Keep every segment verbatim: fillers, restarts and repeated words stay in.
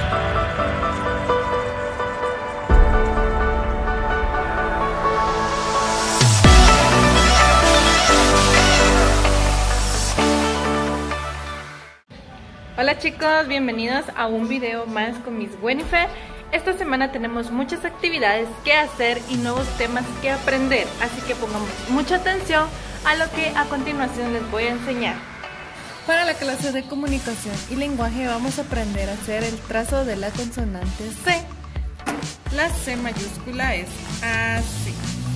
Hola chicos, bienvenidos a un video más con Miss Winifred. Esta semana tenemos muchas actividades que hacer y nuevos temas que aprender, así que pongamos mucha atención a lo que a continuación les voy a enseñar. Para la clase de comunicación y lenguaje vamos a aprender a hacer el trazo de la consonante C. La C mayúscula es así.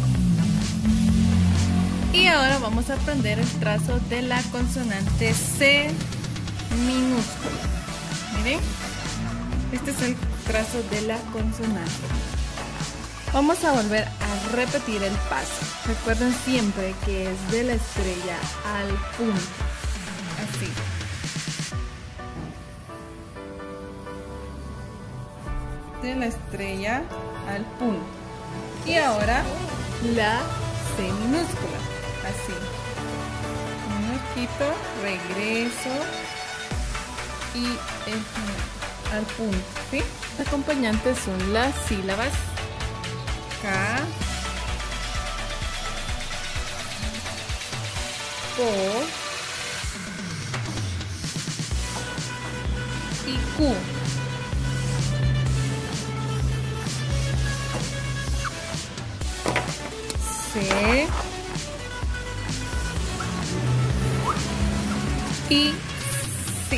Y ahora vamos a aprender el trazo de la consonante C minúscula. Miren, este es el trazo de la consonante. Vamos a volver a repetir el paso. Recuerden siempre que es de la estrella al punto. Así. De la estrella al punto. Y ahora la C minúscula. Así. Un poquito, regreso. Y el final, al punto, ¿sí? Los acompañantes son las sílabas K, K, y Q. C y sí.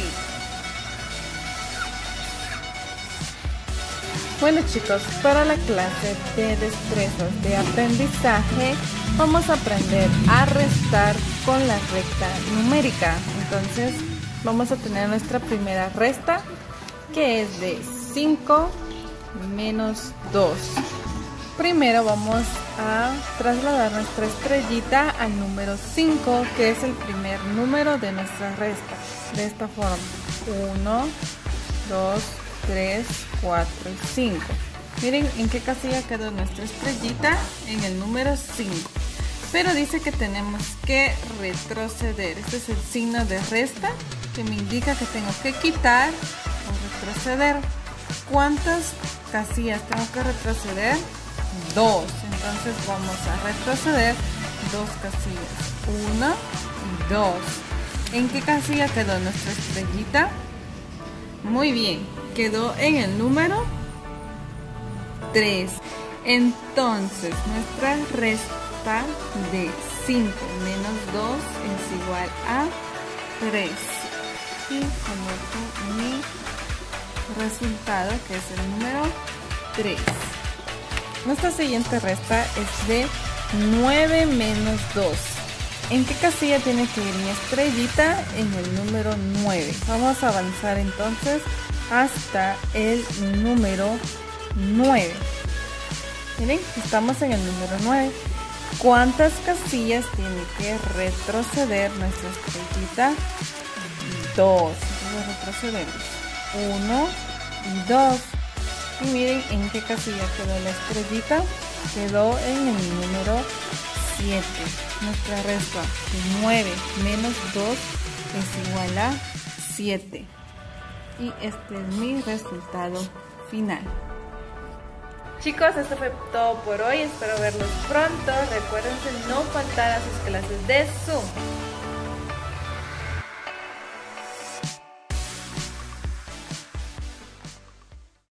Bueno chicos, para la clase de destrezas de aprendizaje vamos a aprender a restar con la recta numérica. Entonces vamos a tener nuestra primera resta, que es de cinco menos dos. Primero vamos a trasladar nuestra estrellita al número cinco, que es el primer número de nuestra resta. De esta forma, uno, dos, tres, cuatro y cinco. Miren en qué casilla quedó nuestra estrellita, en el número cinco. Pero dice que tenemos que retroceder. Este es el signo de resta que me indica que tengo que quitar o retroceder. ¿Cuántas casillas tengo que retroceder? Dos. Entonces vamos a retroceder dos casillas. Una y dos. ¿En qué casilla quedó nuestra estrellita? Muy bien, quedó en el número tres. Entonces nuestra resta de cinco menos dos es igual a tres. Y coloco mi resultado, que es el número tres. Nuestra siguiente resta es de nueve menos dos. ¿En qué casilla tiene que ir mi estrellita? En el número nueve. Vamos a avanzar entonces hasta el número nueve. Miren, estamos en el número nueve. ¿Cuántas casillas tiene que retroceder nuestra estrellita? Dos. Entonces retrocedemos. Uno y dos. Y miren en qué casilla quedó la estrellita. Quedó en el número siete. Nuestra resta de nueve menos dos es igual a siete. Y este es mi resultado final. Chicos, esto fue todo por hoy. Espero verlos pronto. Recuerden no faltar a sus clases de Zoom.